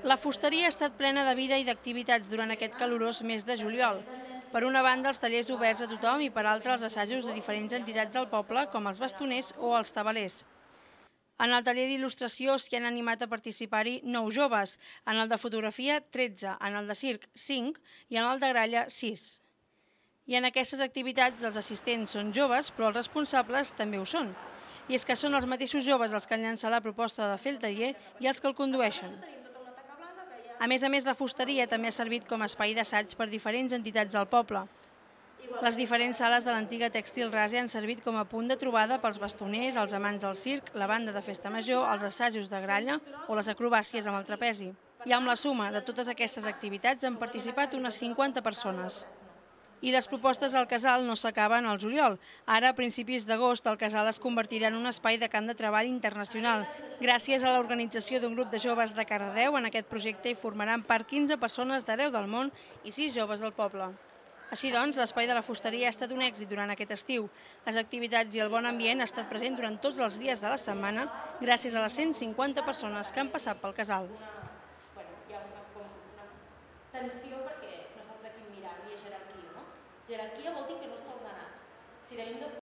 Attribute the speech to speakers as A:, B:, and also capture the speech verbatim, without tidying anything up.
A: La fusteria ha estat plena de vida i d'activitats durant aquest calorós mes de juliol. Per una banda, els tallers oberts a tothom i per altra, els assajos de diferents entitats del poble, com els bastoners o els tabalers. En el taller d'il·lustració s'hi han animat a participar-hi nou joves, en el de fotografia tretze, en el de circ cinc i en el de gralla sis. I en aquestes activitats els assistents són joves, però els responsables també ho són. I és que són els mateixos joves els que han llançat la proposta de fer el taller i els que el condueixen. A més a més, la fusteria també ha servit com a espai d'assaig per diferents entitats del poble. Les diferents sales de l'antiga tèxtil rase han servit com a punt de trobada pels bastoners, els amants del circ, la banda de festa major, els assajos de gralla o les acrobàcies amb el trapezi. I amb la suma de totes aquestes activitats han participat unes cinquanta persones. I les propostes al casal no s'acaben al juliol. Ara, a principis d'agost, el casal es convertirà en un espai de camp de treball internacional. Gràcies a l'organització d'un grup de joves de Cardedeu, en aquest projecte hi formaran part quinze persones d'arreu del món i sis joves del poble. Així doncs, l'espai de la fusteria ha estat un èxit durant aquest estiu. Les activitats i el bon ambient han estat present durant tots els dies de la setmana gràcies a les cent cinquanta persones que han passat pel casal.
B: Hi ha una tensió perquè no saps a quin mirar, hi ha jerarquia, no? Jerarquia vol dir que no està ordenat. Si tenim dos